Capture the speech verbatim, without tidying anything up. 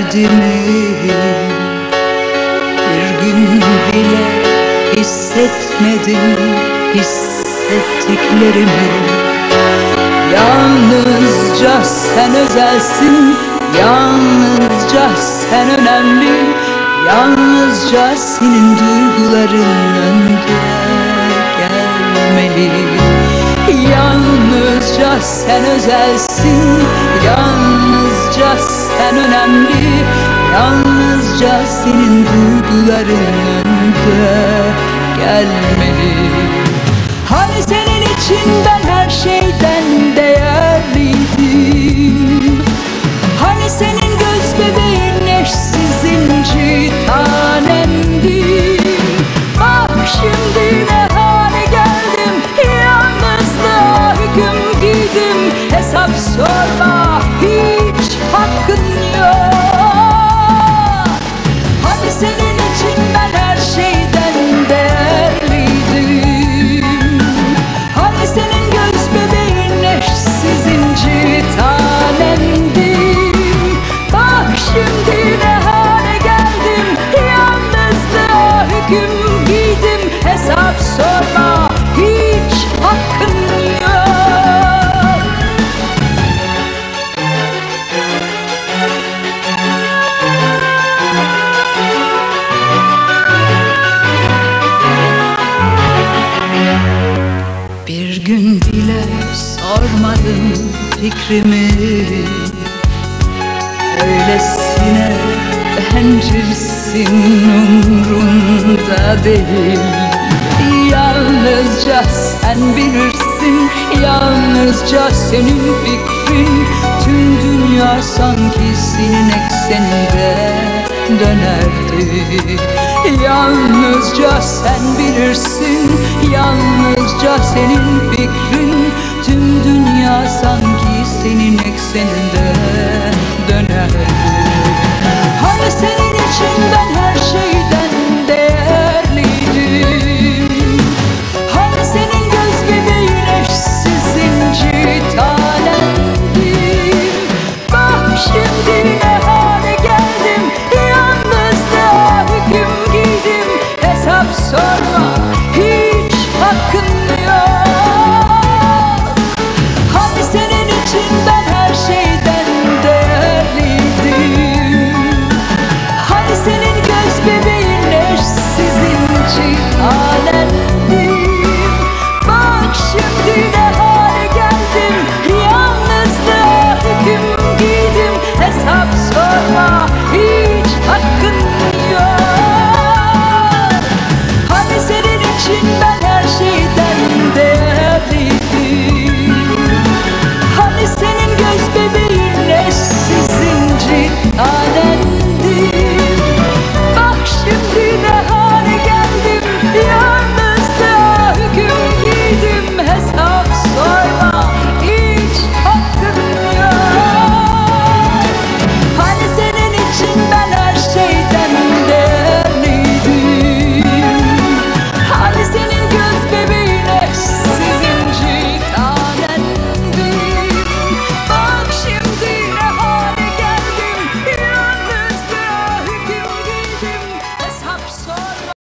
derdimi bir gün bile hissetmedim, hissettiklerimi. Yalnızca sen özelsin, yalnızca sen önemli, yalnızca senin duyguların önde gelmeli. Yalnızca sen özelsin, yalnızca sen önemli, yalnızca senin duyguların önde gelmeli. Hani senin için ben her şeyden değerliydim, hani senin göz bebeğin eşsiz inci tanemdi. Bak şimdi ne hale geldim, yalnızlığa hüküm giydim. Hesap sorma, hiç hakkın yok. Hani senin için ben her şeyden değerliydim, hani senin göz bebeğin eşsiz inci tanemdim. Bak şimdi ne hale geldim, yalnızlığa hüküm giydim. Hesap sorma, hiç hakkın yok. Bir gün bile sormadım fikrimi, öylesine bencilsin, umrunda değil. Yalnızca sen bilirsin, yalnızca senin fikrin. Tüm dünya sanki senin ekseninde dönerdi. Yalnızca sen bilirsin, yalnızca senin fikrin. Tüm dünya sanki senin ekseninde dönerdi.